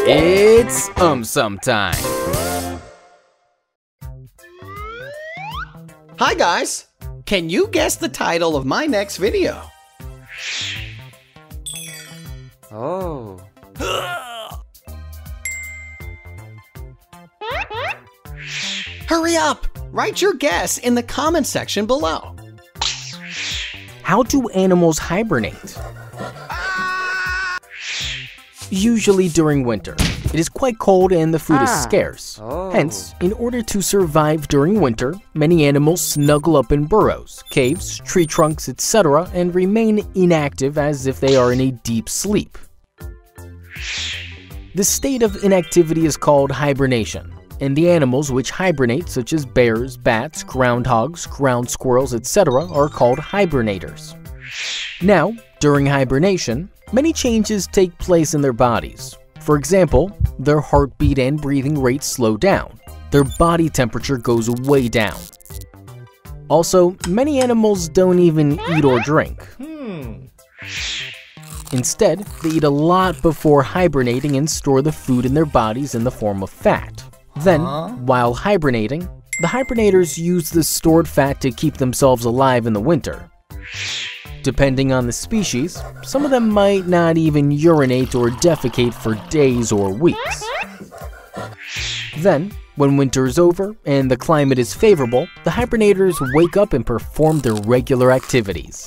It's AumSum time. Hi guys! Can you guess the title of my next video? Oh. Hurry up! Write your guess in the comment section below. How do animals hibernate? Usually during winter. It is quite cold and the food is scarce. Hence, in order to survive during winter, many animals snuggle up in burrows, caves, tree trunks, etc. and remain inactive as if they are in a deep sleep. This state of inactivity is called hibernation, and the animals which hibernate, such as bears, bats, groundhogs, ground squirrels, etc. are called hibernators. Now, during hibernation, many changes take place in their bodies. For example, their heartbeat and breathing rates slow down. Their body temperature goes way down. Also, many animals don't even eat or drink. Instead, they eat a lot before hibernating and store the food in their bodies in the form of fat. Then, while hibernating, the hibernators use the stored fat to keep themselves alive in the winter. Depending on the species, some of them might not even urinate or defecate for days or weeks. Then, when winter is over and the climate is favorable, the hibernators wake up and perform their regular activities.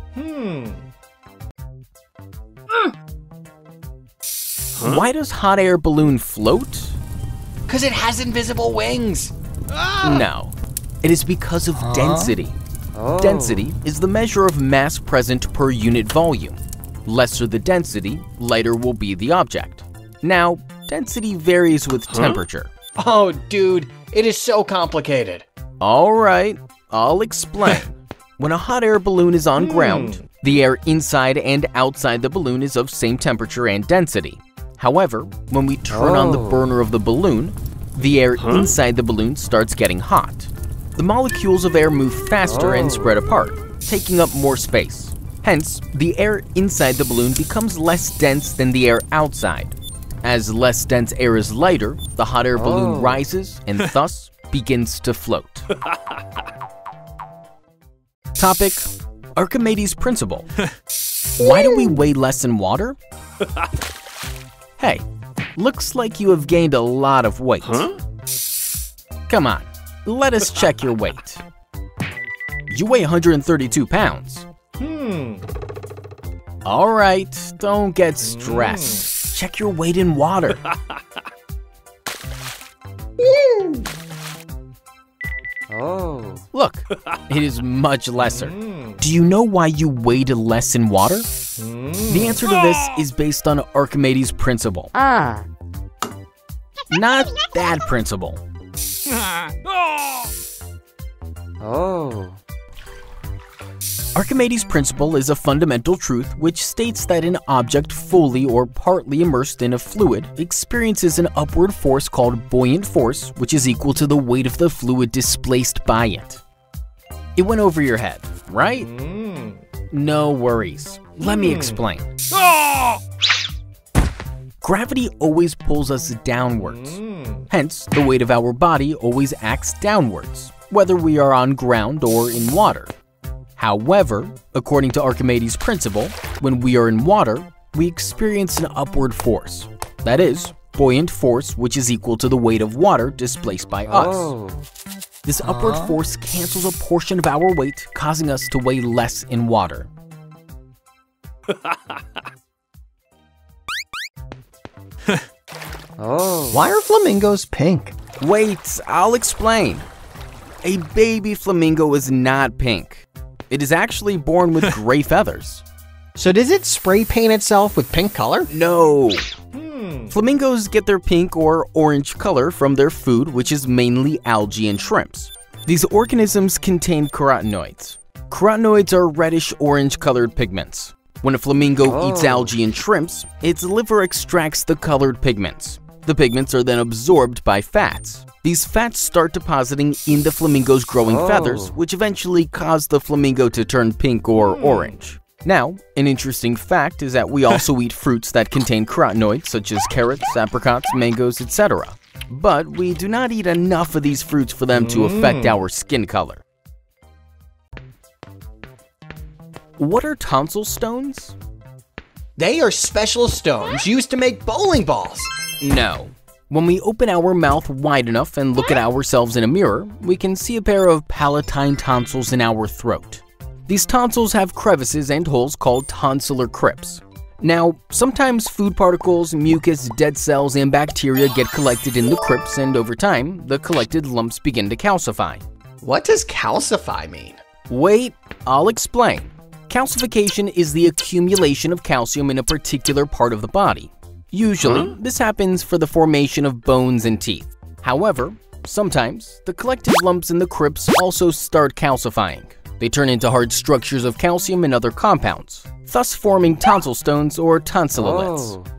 Why does hot air balloon float? 'Cause it has invisible wings! No, it is because of density. Density is the measure of mass present per unit volume. Lesser the density, lighter will be the object. Now, density varies with temperature. Oh dude, it is so complicated. Alright, I'll explain. When a hot air balloon is on ground, the air inside and outside the balloon is of same temperature and density. However, when we turn on the burner of the balloon, the air inside the balloon starts getting hot. The molecules of air move faster and spread apart, taking up more space. Hence, the air inside the balloon becomes less dense than the air outside. As less dense air is lighter, the hot air balloon rises and thus begins to float. Topic: Archimedes' principle. Why do we weigh less in water? Hey, looks like you have gained a lot of weight. Come on, let us check your weight. You weigh 132 pounds. Alright, don't get stressed. Check your weight in water. Look, it is much lesser. Do you know why you weighed less in water? The answer to this is based on Archimedes' principle. Not that principle. Archimedes' principle is a fundamental truth which states that an object fully or partly immersed in a fluid experiences an upward force called buoyant force, which is equal to the weight of the fluid displaced by it. It went over your head, right? No worries. Let me explain. Gravity always pulls us downwards. Hence, the weight of our body always acts downwards, whether we are on ground or in water. However, according to Archimedes' principle, when we are in water, we experience an upward force. That is, buoyant force, which is equal to the weight of water displaced by us. This upward force cancels a portion of our weight, causing us to weigh less in water. Why are flamingos pink? Wait, I'll explain. A baby flamingo is not pink. It is actually born with gray feathers. So does it spray paint itself with pink color? No. Flamingos get their pink or orange color from their food, which is mainly algae and shrimps. These organisms contain carotenoids. Carotenoids are reddish-orange colored pigments. When a flamingo eats algae and shrimps, its liver extracts the colored pigments. The pigments are then absorbed by fats. These fats start depositing in the flamingo's growing feathers, which eventually cause the flamingo to turn pink or orange. Now, an interesting fact is that we also eat fruits that contain carotenoids such as carrots, apricots, mangoes, etc. But we do not eat enough of these fruits for them to affect our skin color. What are tonsil stones? They are special stones used to make bowling balls. No. When we open our mouth wide enough and look at ourselves in a mirror, we can see a pair of palatine tonsils in our throat. These tonsils have crevices and holes called tonsillar crypts. Now, sometimes food particles, mucus, dead cells, and bacteria get collected in the crypts, and over time, the collected lumps begin to calcify. What does calcify mean? Wait, I'll explain. Calcification is the accumulation of calcium in a particular part of the body. Usually, this happens for the formation of bones and teeth. However, sometimes, the collected lumps in the crypts also start calcifying. They turn into hard structures of calcium and other compounds, thus forming tonsil stones or tonsilloliths.